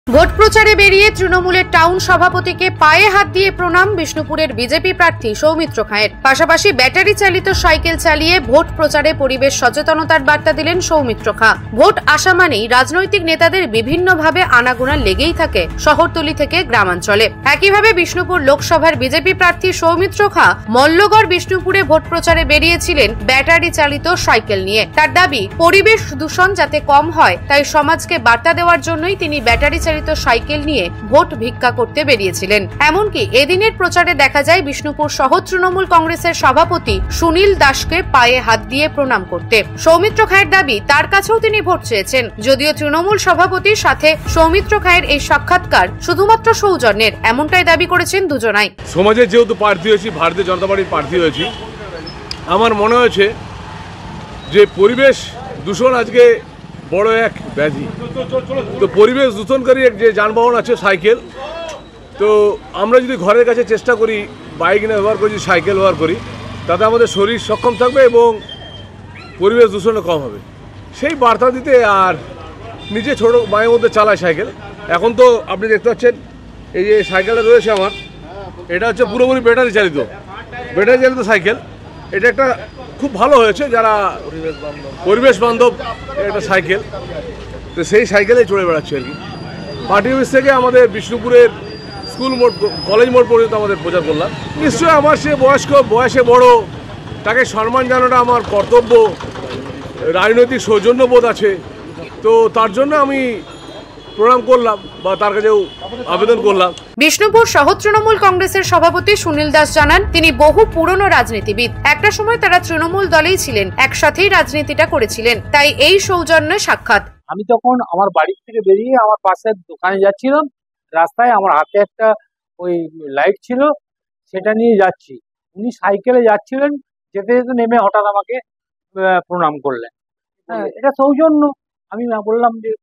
Vote প্রচারে বেরিয়ে তৃণমূলের টাউন সভাপতিকে পায়ে হাত দিয়ে প্রণাম বিষ্ণুপুরের বিজেপি প্রার্থী সৌমিত্র খাঁয়ের। পাশাপাশি ব্যাটারি চালিত সাইকেল চালিয়ে ভোট প্রচারে পরিবেশ সচেতনতার বার্তা দিলেন সৌমিত্র খাঁ। ভোট আসা মানেই রাজনৈতিক নেতাদের বিভিন্নভাবে আনাগোনা লেগেই থাকে শহরতলি থেকে গ্রামাঞ্চলে। একইভাবে বিষ্ণুপুর লোকসভার বিজেপি প্রার্থী সৌমিত্র খাঁ মল্লগড় বিষ্ণুপুরে ভোট প্রচারে বেরিয়েছিলেন ব্যাটারি চালিত সাইকেল নিয়ে। তার দাবি, পরিবেশ দূষণ যাতে কম হয় তাই সমাজকে বার্তা দেওয়ার জন্যই তিনি ব্যাটারি চালিত সাইকেল নিয়ে ভোট ভিক্ষা করতে বেরিয়েছিলেন। এমনকি এদিনের প্রচারে দেখা যায় বিষ্ণুপুর শহর তৃণমূল কংগ্রেসের সভাপতি সুনীল দাসকে পায়ে হাত দিয়ে প্রণাম করতে। সৌমিত্র খাঁয়ের দাবি, তার কাছেও তিনি ভোট চেয়েছেন। যদিও তৃণমূল সভাপতির সাথে সৌমিত্র খাঁয়ের এই সাক্ষাৎকার শুধুমাত্র সৌজন্যের, এমনটাই দাবি করেছেন দুজনাই। সমাজের যেহেতু প্রার্থী হয়েছি, ভারতীয় জনতা পার্টির প্রার্থী হয়েছি, আমার মনে হয়েছে যে পরিবেশ দূষণ আজকে বড় এক ব্যাধি। তো পরিবেশ দূষণকারী যে যানবাহন আছে সাইকেল, তো আমরা যদি ঘরের কাছে চেষ্টা করি বাইক না ব্যবহার করি, সাইকেল ব্যবহার করি, তাতে আমাদের শরীর সক্ষম থাকবে এবং পরিবেশ দূষণও কম হবে। সেই বার্তা দিতে আর নিজে ছোটো মায়ের মধ্যে চালায় সাইকেল। এখন তো আপনি দেখতে পাচ্ছেন এই যে সাইকেলটা রয়েছে আমার, এটা হচ্ছে পুরোপুরি ব্যাটারি চালিত সাইকেল। এটা একটা খুব ভালো হয়েছে, যারা পরিবেশ বান্ধব একটা সাইকেল, তো সেই সাইকেলে চড়ে বেড়াচ্ছে আর কি। পার্টি অফিস থেকে আমাদের বিষ্ণুপুরের স্কুল মোড়, কলেজ মোড় পর্যন্ত আমাদের প্রচার করলাম। নিশ্চয়ই আমার সে বয়সে বড়, তাকে সম্মান জানানোটা আমার কর্তব্য, রাজনৈতিক সৌজন্যবোধ আছে, তো তার জন্য আমি প্রণাম করলাম বা তার কাছেও আবেদন করলাম। বিষ্ণুপুর শহর তৃণমূল কংগ্রেসের সভাপতি সুনীল দাস জানান, তিনি বহু পুরনো রাজনীতিবিদ। একটা সময় তারা তৃণমূল দলেই ছিলেন, একসাথেই রাজনীতিটা করেছিলেন, তাই এই সৌজন্য সাক্ষাৎ। আমি তখন আমার বাড়ি থেকে বেরিয়ে আমার পাশের দোকানে যাচ্ছিলাম, রাস্তায় আমার হাতে একটা ওই লাইট ছিল, সেটা নিয়ে যাচ্ছি। উনি সাইকেলে যাচ্ছিলেন, যেতে যেতে নেমে হঠাৎ আমাকে প্রণাম করলেন। হ্যাঁ, এটা সৌজন্য। আমি বললাম যে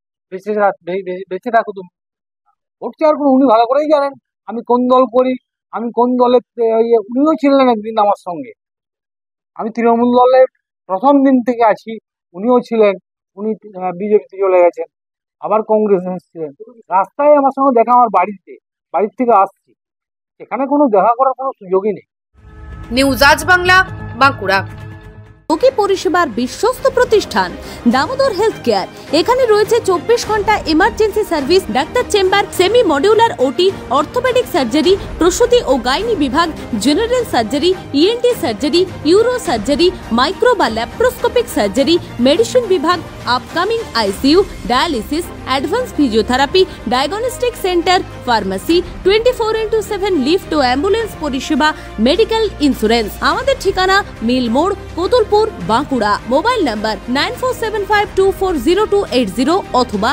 বেঁচে থাকো তুমি। ভোট চাওয়ার পর উনি ভালো করেই জানেন আমি কোন দল করি, আমি কোন দলের। উনিও ছিলেন একদিন আমার সঙ্গে। আমি তৃণমূল দলের প্রথম দিন থেকে আছি, উনিও ছিলেন। উনি বিজেপিতে চলে গেছেন, আবার কংগ্রেস এসেছিলেন। রাস্তায় আমার সঙ্গে দেখা, আমার বাড়ির থেকে আসছি, এখানে কোনো দেখা করার কোনো সুযোগই নেই। নিউজ আজ বাংলা, বাঁকুড়া। রোগী পরিষেবার বিশ্বস্ত প্রতিষ্ঠান দামোদর হেলথ কেয়ার। এখানে রয়েছে 24 ঘন্টা emergency service, doctor chamber, semi modular OT, orthopedic surgery, প্রসূতি ও গাইনি বিভাগ, general surgery, ENT surgery, uro surgery, micro বা ল্যাপ্রোস্কোপিক সার্জারি, মেডিসিন বিভাগ, upcoming ICU, dialysis, advance physiotherapy, diagnostic centre, pharmacy, 24x7 lift ও ambulance পরিষেবা, medical insurance. আমাদের ঠিকানা মিল মোড়, কোতুলপুর, বাঁকুড়া। মোবাইল নাম্বার 9475240280 অথবা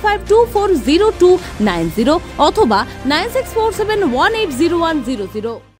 9475240290 অথবা 9647180100।